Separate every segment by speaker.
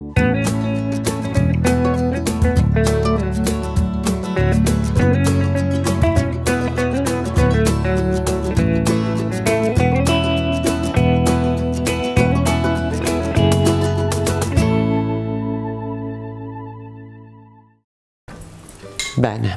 Speaker 1: Bene.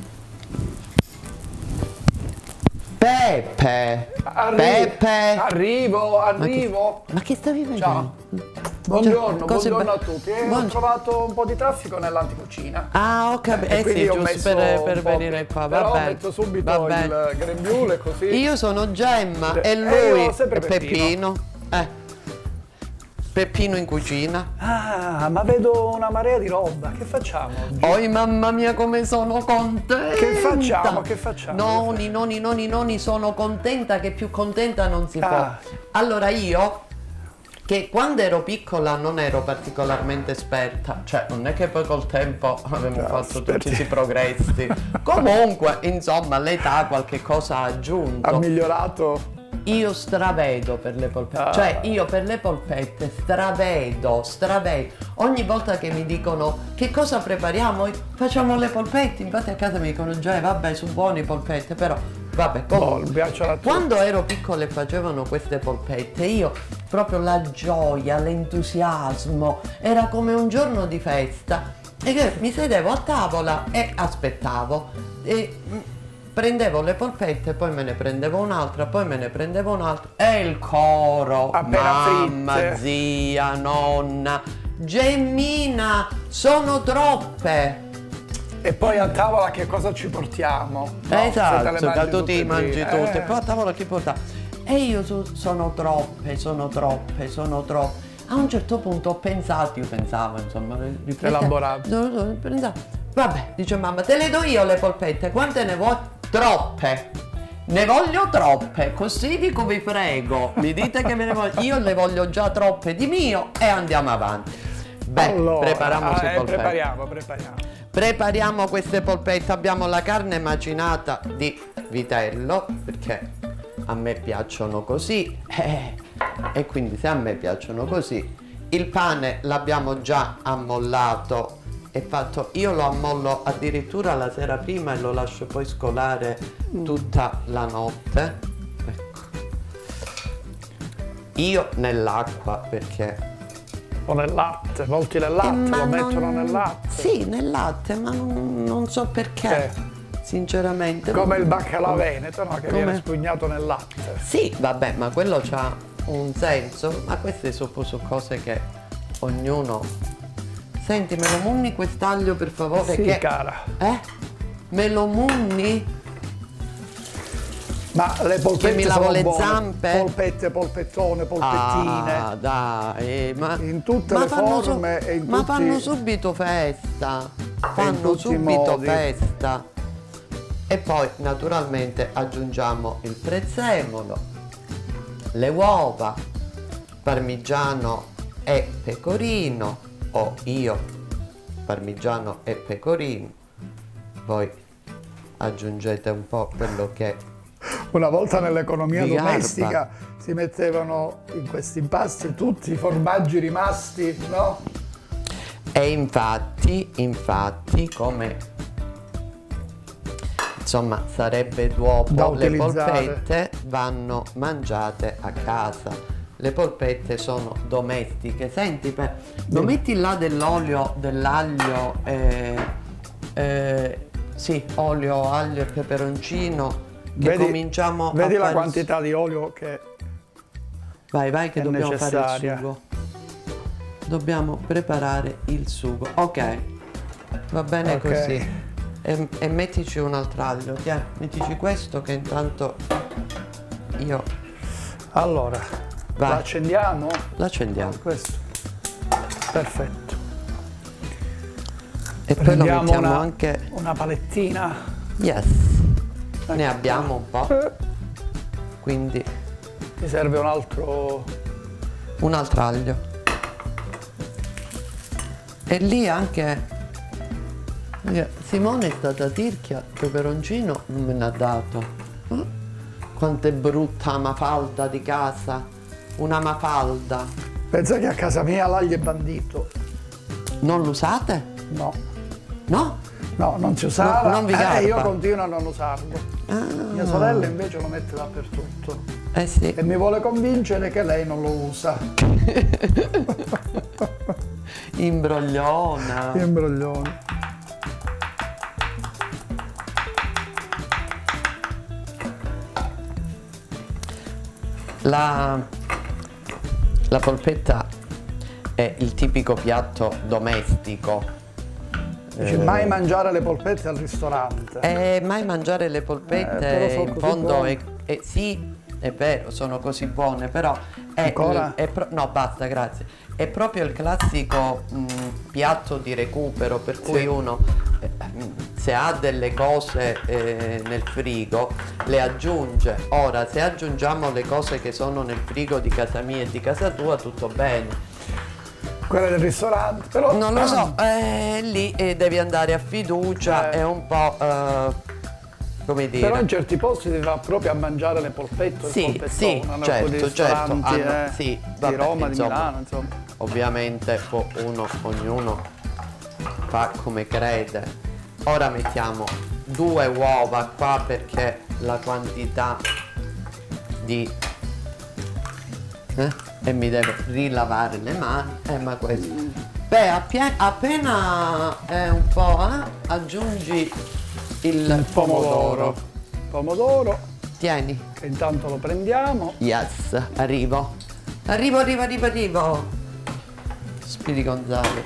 Speaker 1: Peppe! Peppe!
Speaker 2: Arrivo!
Speaker 1: Ma che stavi facendo?
Speaker 2: Ciao! Buongiorno,
Speaker 1: Cose
Speaker 2: buongiorno a tutti. Ho trovato un po' di traffico nell'anticucina.
Speaker 1: Ah, ho capito. Sì, giusto per venire qua.
Speaker 2: Però
Speaker 1: Vabbè.
Speaker 2: metto subito il grembiule così.
Speaker 1: Io sono Gemma e lui
Speaker 2: è
Speaker 1: Peppino. Peppino in cucina.
Speaker 2: Ah, ma vedo una marea di roba. Che facciamo oggi?
Speaker 1: Oi, mamma mia, come sono contenta!
Speaker 2: Che facciamo?
Speaker 1: Noni, sono contenta che più contenta non si può. Allora io, che quando ero piccola non ero particolarmente esperta, cioè non è che poi col tempo abbiamo fatto tutti questi progressi. Comunque, insomma, l'età qualche cosa ha aggiunto.
Speaker 2: Ha migliorato.
Speaker 1: Io stravedo per le polpette, cioè io per le polpette stravedo. Ogni volta che mi dicono che cosa prepariamo, facciamo le polpette, infatti a casa mi dicono già vabbè, sono buone polpette, però vabbè, comunque. Quando ero piccola e facevano queste polpette, io proprio la gioia, l'entusiasmo, era come un giorno di festa e che mi sedevo a tavola e aspettavo. Prendevo le polpette, poi me ne prendevo un'altra, poi me ne prendevo un'altra e il coro, mamma, zia, nonna, Gemmina, sono troppe.
Speaker 2: E poi a tavola che cosa ci portiamo? No,
Speaker 1: esatto, che tu ti mangi tutte, poi a tavola chi porta? E io sono troppe. A un certo punto ho pensato, insomma,
Speaker 2: elaborato.
Speaker 1: Vabbè, dice mamma, te le do io le polpette, quante ne vuoi? Troppe, ne voglio troppe, così dico vi prego, mi dite che me ne voglio, io le voglio già troppe di mio e andiamo avanti. Beh, allora, prepariamo queste polpette. Abbiamo la carne macinata di vitello, perché a me piacciono così, e quindi se a me piacciono così, il pane l'abbiamo già ammollato. Fatto, io lo ammollo addirittura la sera prima e lo lascio poi scolare tutta la notte. Ecco. Io nell'acqua perché.
Speaker 2: O nel latte, molti nel latte, lo mettono nel latte.
Speaker 1: Sì, nel latte, ma non so perché. Sinceramente.
Speaker 2: Come il baccalà veneto, no? Che viene spugnato nel latte.
Speaker 1: Sì, vabbè, ma quello c'ha un senso, ma queste sono cose che ognuno. Senti, me lo munni quest'aglio per favore?
Speaker 2: Sì, cara.
Speaker 1: Me lo munni?
Speaker 2: Ma le polpette
Speaker 1: che mi lavo le
Speaker 2: buone.
Speaker 1: Zampe?
Speaker 2: Polpette, polpettone, polpettine.
Speaker 1: Ah, dai, ma
Speaker 2: in tutte le forme e in
Speaker 1: ma
Speaker 2: tutti...
Speaker 1: fanno subito festa. Fanno subito festa. E poi naturalmente aggiungiamo il prezzemolo, le uova, parmigiano e pecorino. O io parmigiano e pecorino, voi aggiungete un po' quello che
Speaker 2: una volta nell'economia domestica si mettevano in questi impasti tutti i formaggi rimasti, no?
Speaker 1: E infatti come insomma sarebbe dopo, le polpette vanno mangiate a casa. Le polpette sono domestiche. Senti, lo metti là dell'olio, dell'aglio, sì, olio, aglio e peperoncino. Che cominciamo
Speaker 2: vedi
Speaker 1: a
Speaker 2: la quantità di olio che
Speaker 1: vai che dobbiamo
Speaker 2: necessaria.
Speaker 1: fare il sugo. Dobbiamo preparare il sugo. Ok, va bene così. E mettici un altro aglio. Mettici questo che intanto io.
Speaker 2: Allora.
Speaker 1: Vai.
Speaker 2: La accendiamo?
Speaker 1: L'accendiamo.
Speaker 2: Questo. Perfetto.
Speaker 1: E poi lo mettiamo anche.
Speaker 2: Una palettina.
Speaker 1: Yes. Ne abbiamo un po'. Quindi.
Speaker 2: Mi serve un altro
Speaker 1: aglio. E lì anche. Simone è stata tirchia, peperoncino non me ne ha dato. Quanto è brutta la mafalda di casa. Una mafalda.
Speaker 2: Pensa che a casa mia l'aglio è bandito.
Speaker 1: Non l'usate?
Speaker 2: No.
Speaker 1: No?
Speaker 2: No, non si usava.
Speaker 1: Non vi garba?
Speaker 2: Io continuo a non usarlo. Mia sorella invece lo mette dappertutto.
Speaker 1: Eh sì.
Speaker 2: E mi vuole convincere che lei non lo usa.
Speaker 1: Imbrogliona.
Speaker 2: Imbroglione.
Speaker 1: La polpetta è il tipico piatto domestico.
Speaker 2: Dici, mai mangiare le polpette al ristorante.
Speaker 1: Mai mangiare le polpette
Speaker 2: però sono
Speaker 1: in
Speaker 2: così
Speaker 1: fondo
Speaker 2: buone.
Speaker 1: sì, è vero, sono così buone, però
Speaker 2: Ancora?
Speaker 1: no, basta, grazie. È proprio il classico piatto di recupero, per cui
Speaker 2: Sì.
Speaker 1: uno se ha delle cose nel frigo le aggiunge. Ora, se aggiungiamo le cose che sono nel frigo di casa mia e di casa tua, tutto bene.
Speaker 2: Quelle del ristorante, però
Speaker 1: Non lo so, lì devi andare a fiducia, è un po' come dire.
Speaker 2: Però in certi posti si va proprio a mangiare le polpette,
Speaker 1: Sì,
Speaker 2: il
Speaker 1: sì,
Speaker 2: polpettone,
Speaker 1: certo, certo, hanno, sì,
Speaker 2: di
Speaker 1: vabbè,
Speaker 2: Roma,
Speaker 1: insomma,
Speaker 2: di Milano, insomma.
Speaker 1: Ovviamente ognuno fa come crede. Ora mettiamo 2 uova qua perché la quantità di e mi devo rilavare le mani, ma questo. Beh, appena è un po', aggiungi il pomodoro.
Speaker 2: Pomodoro,
Speaker 1: Tieni.
Speaker 2: che intanto lo prendiamo.
Speaker 1: Yes, arrivo. Arrivo. Spiri Gonzalo.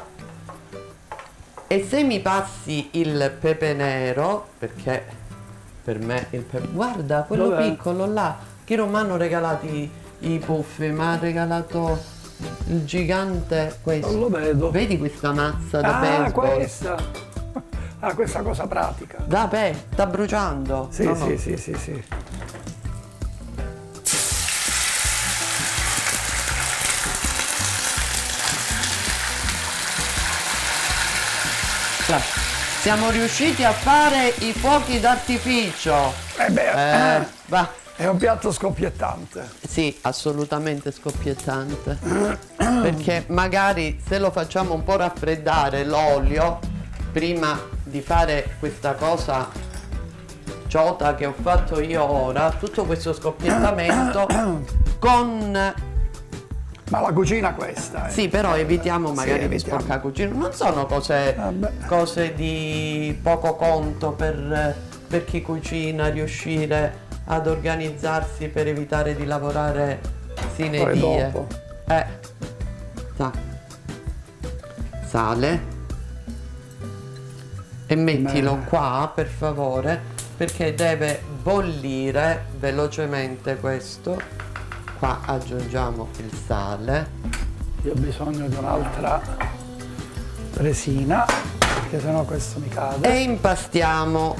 Speaker 1: E se mi passi il pepe nero, perché per me il pepe... Guarda, quello
Speaker 2: Dov'è?
Speaker 1: piccolo là, che non mi hanno regalati i puffi, mi ha regalato il gigante questo.
Speaker 2: Non lo vedo.
Speaker 1: Vedi questa mazza da
Speaker 2: Ah,
Speaker 1: baseball?
Speaker 2: questa! Ah, questa cosa pratica.
Speaker 1: Sta bruciando.
Speaker 2: Sì,
Speaker 1: No,
Speaker 2: sì,
Speaker 1: no.
Speaker 2: sì.
Speaker 1: Siamo riusciti a fare i fuochi d'artificio. Va.
Speaker 2: È un piatto scoppiettante.
Speaker 1: Sì, assolutamente scoppiettante. Perché magari se lo facciamo un po' raffreddare l'olio prima di fare questa cosa ciota che ho fatto io ora, tutto questo scoppiettamento con...
Speaker 2: Ma la cucina questa.
Speaker 1: Sì, però evitiamo
Speaker 2: Sì,
Speaker 1: magari di
Speaker 2: evitiamo.
Speaker 1: sporcare cucina. Non sono cose di poco conto per chi cucina, riuscire ad organizzarsi per evitare di lavorare sine
Speaker 2: Poi
Speaker 1: die.
Speaker 2: dopo.
Speaker 1: Sale. E mettilo
Speaker 2: Bene.
Speaker 1: qua, per favore, perché deve bollire velocemente questo. Qua aggiungiamo il sale.
Speaker 2: Io ho bisogno di un'altra resina, perché sennò questo mi cade.
Speaker 1: E impastiamo.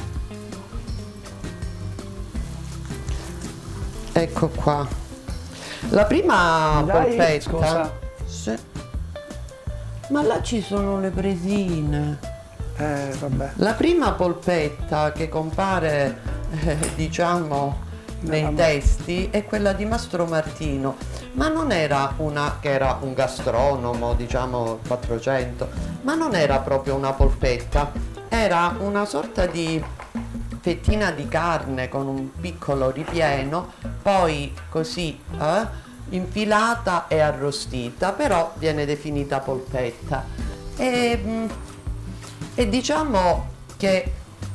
Speaker 1: Ecco qua. La prima
Speaker 2: Dai,
Speaker 1: polpetta.
Speaker 2: scusa.
Speaker 1: Sì. Ma là ci sono le presine.
Speaker 2: Vabbè.
Speaker 1: La prima polpetta che compare, diciamo, nei testi è quella di Mastro Martino, ma non era una che era un gastronomo, diciamo 400, ma non era proprio una polpetta, era una sorta di fettina di carne con un piccolo ripieno, poi così infilata e arrostita, però viene definita polpetta. E diciamo che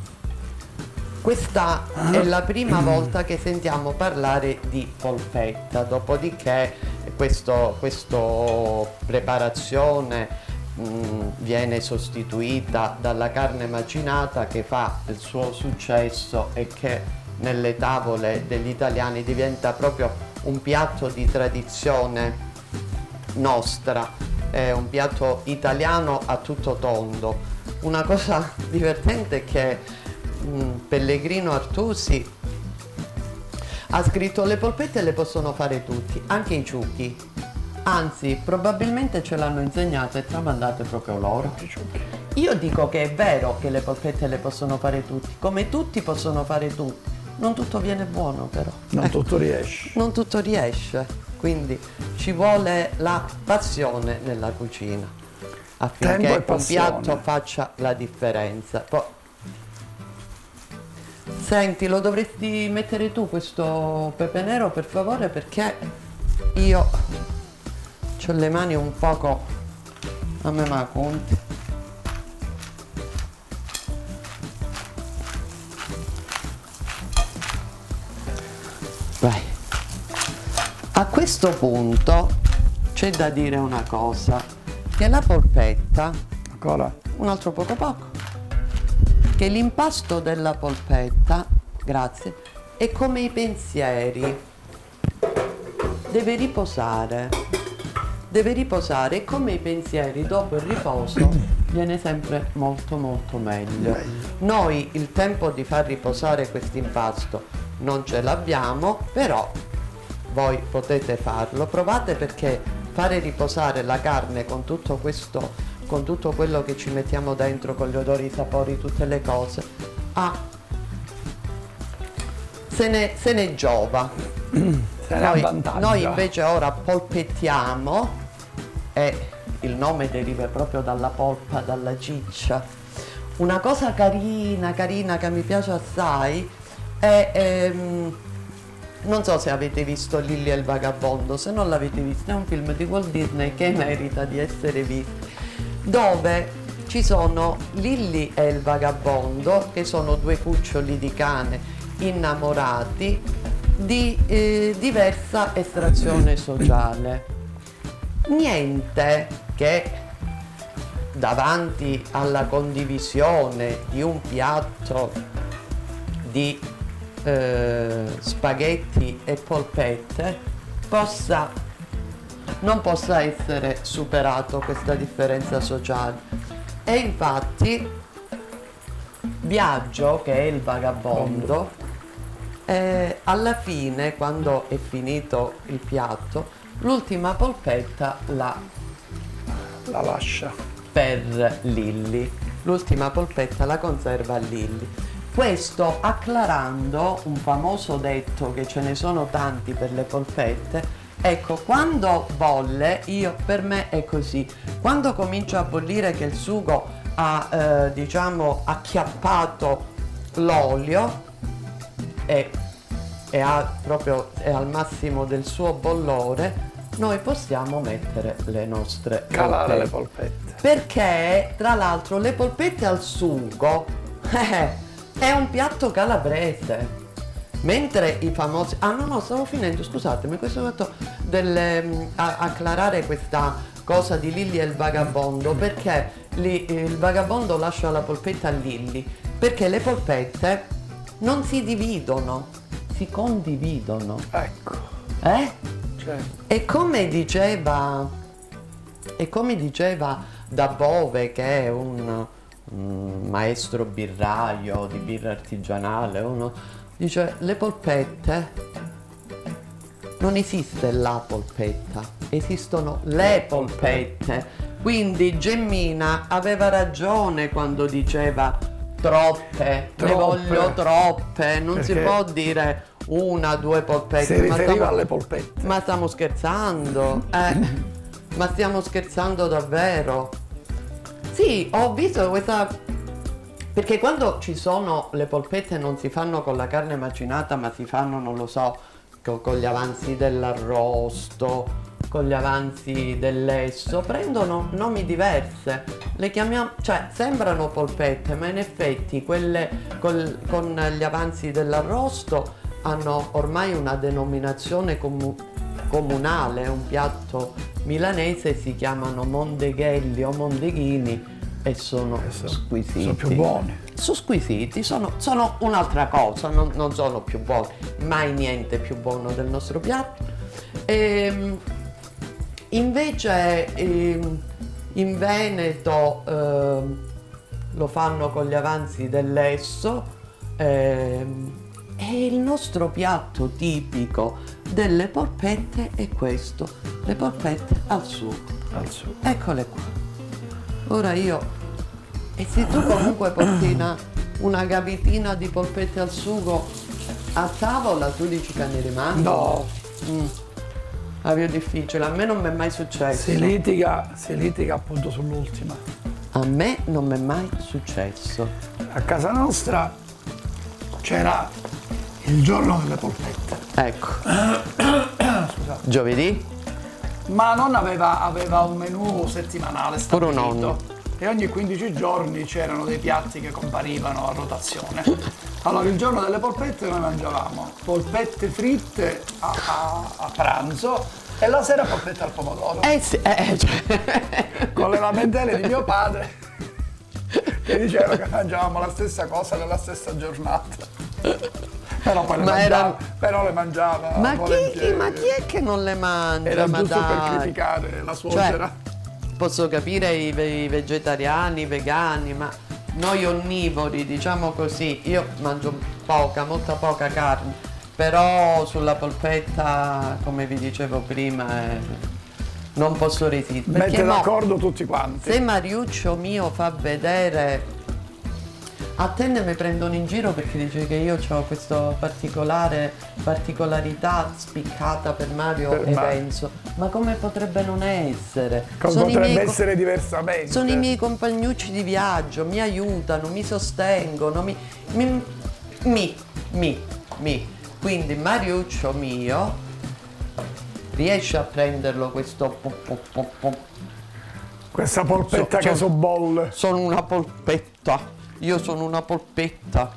Speaker 1: questa è la prima volta che sentiamo parlare di polpetta, dopodiché questa preparazione viene sostituita dalla carne macinata che fa il suo successo e che nelle tavole degli italiani diventa proprio un piatto di tradizione nostra, è un piatto italiano a tutto tondo. Una cosa divertente è che Pellegrino Artusi ha scritto: le polpette le possono fare tutti, anche i ciuchi, anzi probabilmente ce l'hanno insegnate e tramandate proprio loro. Io dico che è vero che le polpette le possono fare tutti, come tutti possono fare tutti, non tutto viene buono però.
Speaker 2: Non tutto riesce.
Speaker 1: Non tutto riesce, quindi ci vuole la passione nella cucina. affinché
Speaker 2: Tempo e
Speaker 1: un
Speaker 2: passione.
Speaker 1: piatto faccia la differenza. Poi, senti, lo dovresti mettere tu questo pepe nero per favore, perché io ho le mani un poco a me ma conti. Vai. A questo punto c'è da dire una cosa, che la polpetta,
Speaker 2: Ancora?
Speaker 1: un altro poco, che l'impasto della polpetta, grazie, è come i pensieri, deve riposare e come i pensieri dopo il riposo viene sempre molto meglio. Noi il tempo di far riposare questo impasto non ce l'abbiamo, però voi potete farlo, provate, perché fare riposare la carne con tutto questo, con tutto quello che ci mettiamo dentro, con gli odori, i sapori, tutte le cose, se ne giova.
Speaker 2: Se ne avvantaggia.
Speaker 1: Noi invece ora polpettiamo, e il nome deriva proprio dalla polpa, dalla ciccia. Una cosa carina che mi piace assai è, non so se avete visto Lilli e il Vagabondo, se non l'avete visto è un film di Walt Disney che merita di essere visto, dove ci sono Lilli e il Vagabondo, che sono due cuccioli di cane innamorati di diversa estrazione sociale. Niente che davanti alla condivisione di un piatto di spaghetti e polpette non possa essere superato questa differenza sociale. E infatti Biagio, che è il vagabondo, alla fine, quando è finito il piatto, l'ultima polpetta la
Speaker 2: lascia
Speaker 1: per Lilli, l'ultima polpetta la conserva a Lilli. Questo acclarando un famoso detto, che ce ne sono tanti per le polpette. Ecco, quando bolle, per me è così, quando comincia a bollire, che il sugo ha diciamo acchiappato l'olio e è al massimo del suo bollore, noi possiamo mettere le nostre
Speaker 2: calare
Speaker 1: polpette.
Speaker 2: le polpette.
Speaker 1: Perché tra l'altro le polpette al sugo è un piatto calabrese. Mentre i famosi... Ah no, stavo finendo, scusatemi, questo fatto acclarare questa cosa di Lilli e il vagabondo, perché il vagabondo lascia la polpetta a Lilli, perché le polpette non si dividono, si condividono.
Speaker 2: Ecco. Certo.
Speaker 1: E come diceva Da Bove, che è un maestro birraio di birra artigianale, dice: le polpette, non esiste la polpetta, esistono le polpette. Quindi Gemmina aveva ragione quando diceva troppe, ne voglio troppe, non si può dire una, due polpette.
Speaker 2: Si riferiva alle polpette.
Speaker 1: Ma stiamo scherzando? Ma stiamo scherzando davvero? Sì, ho visto questa... Perché quando ci sono le polpette non si fanno con la carne macinata, ma si fanno, non lo so, con gli avanzi dell'arrosto, con gli avanzi dell'esso, prendono nomi diverse. Le chiamiamo, cioè sembrano polpette, ma in effetti quelle con gli avanzi dell'arrosto hanno ormai una denominazione comunale. Un piatto milanese, si chiamano mondeghelli o mondeghini e sono squisiti.
Speaker 2: Sono più buoni.
Speaker 1: Sono squisiti, sono un'altra cosa, non sono più buoni, mai niente più buono del nostro piatto. Invece in Veneto lo fanno con gli avanzi dell'esso, e il nostro piatto tipico delle polpette è questo, le polpette al sugo. Eccole qua. Ora e se tu comunque porti una gavetina di polpette al sugo a tavola, tu dici che ne rimane?
Speaker 2: No.
Speaker 1: La più difficile, a me non mi è mai successo.
Speaker 2: Si litiga appunto sull'ultima.
Speaker 1: A me non mi è mai successo.
Speaker 2: A casa nostra c'era il giorno delle polpette.
Speaker 1: Ecco.
Speaker 2: Scusate.
Speaker 1: Giovedì?
Speaker 2: Ma non aveva un menù settimanale
Speaker 1: Pure un
Speaker 2: stabilito.
Speaker 1: nonno.
Speaker 2: E ogni 15 giorni c'erano dei piatti che comparivano a rotazione. Allora il giorno delle polpette noi mangiavamo polpette fritte a pranzo e la sera polpette al pomodoro.
Speaker 1: Sì, cioè.
Speaker 2: Con le lamentele di mio padre che diceva che mangiavamo la stessa cosa nella stessa giornata. Però poi le mangiava
Speaker 1: Ma
Speaker 2: volentieri.
Speaker 1: chi è che non le mangia?
Speaker 2: Era
Speaker 1: Ma
Speaker 2: giusto per
Speaker 1: dai.
Speaker 2: criticare la suocera.
Speaker 1: Posso capire i vegetariani, i vegani, ma noi onnivori, diciamo così, io mangio molta poca carne, però sulla polpetta, come vi dicevo prima, non posso resistere.
Speaker 2: Mette d'accordo tutti quanti.
Speaker 1: Se Mariuccio mio fa vedere, a te ne mi prendono in giro perché dice che io ho questa particolarità spiccata per Mario e Renzo. Ma come potrebbe non essere?
Speaker 2: Come potrebbe essere diversamente?
Speaker 1: Sono i miei compagnucci di viaggio, mi aiutano, mi sostengono, Quindi Mariuccio mio riesce a prenderlo questo
Speaker 2: questa polpetta che so bolle.
Speaker 1: Sono una polpetta. Io sono una polpetta.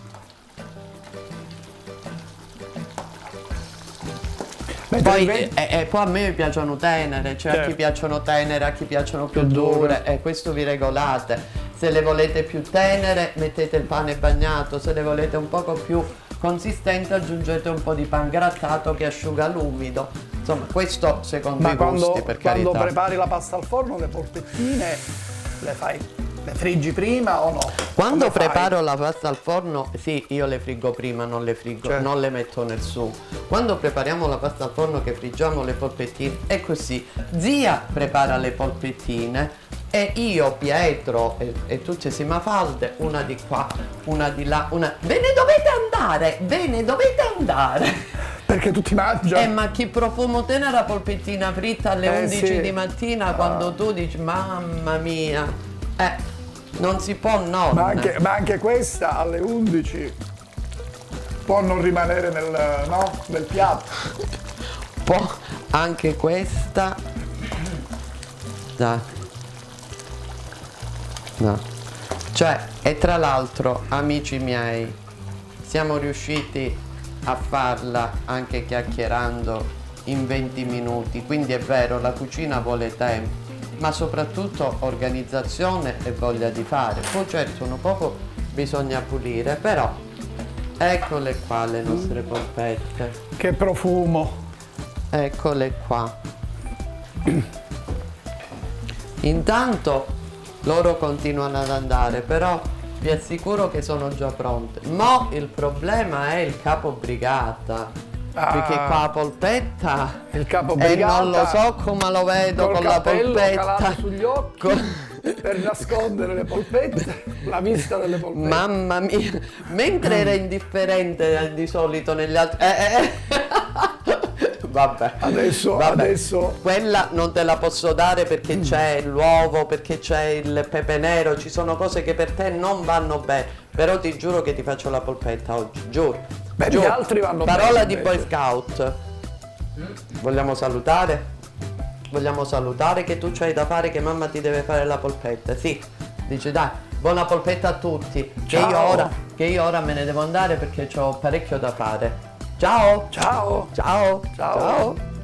Speaker 1: Poi a me piacciono tenere, cioè a chi piacciono tenere, a chi piacciono più dure, e questo vi regolate. Se le volete più tenere mettete il pane bagnato, se le volete un poco più consistente aggiungete un po' di pan grattato che asciuga l'umido. Insomma, questo secondo i gusti, per carità.
Speaker 2: Quando prepari la pasta al forno, le polpettine le friggi prima o no?
Speaker 1: Quando preparo la pasta al forno, sì, io le friggo prima, non le friggo, non le metto nel sugo. Quando prepariamo la pasta al forno che friggiamo le polpettine, è così. Zia prepara le polpettine e io, Pietro e tutte si Mafalde, una di qua, una di là, Ve ne dovete andare!
Speaker 2: Perché tutti mangiano.
Speaker 1: Ma chi profumo tiene la polpettina fritta alle 11 di mattina quando tu dici, mamma mia, non si può non.
Speaker 2: Ma anche questa alle 11 può non rimanere nel piatto.
Speaker 1: Può anche questa. No. Cioè, e tra l'altro, amici miei, siamo riusciti a farla anche chiacchierando in 20 minuti, quindi è vero, la cucina vuole tempo, ma soprattutto organizzazione e voglia di fare. Poi certo un poco bisogna pulire, però eccole qua le nostre polpette.
Speaker 2: Che profumo!
Speaker 1: Eccole qua. Intanto loro continuano ad andare, però vi assicuro che sono già pronte. Mo' il problema è il capo brigata. Perché qua la polpetta
Speaker 2: il capo brigata,
Speaker 1: e non lo so come lo vedo con la polpetta
Speaker 2: calato sugli occhi per nascondere le polpette, la vista delle polpette.
Speaker 1: Mamma mia, mentre era indifferente di solito negli altri vabbè, adesso quella non te la posso dare perché c'è l'uovo, perché c'è il pepe nero, ci sono cose che per te non vanno bene, però ti giuro che ti faccio la polpetta oggi, giuro.
Speaker 2: Beh, gli altri vanno bene.
Speaker 1: Parola di Boy Scout. Vogliamo salutare? Vogliamo salutare che tu c'hai da fare, che mamma ti deve fare la polpetta. Sì, dice dai, buona polpetta a tutti. Che io ora me ne devo andare perché ho parecchio da fare. Ciao!
Speaker 2: Ciao!
Speaker 1: Ciao!
Speaker 2: Ciao!
Speaker 1: Ciao.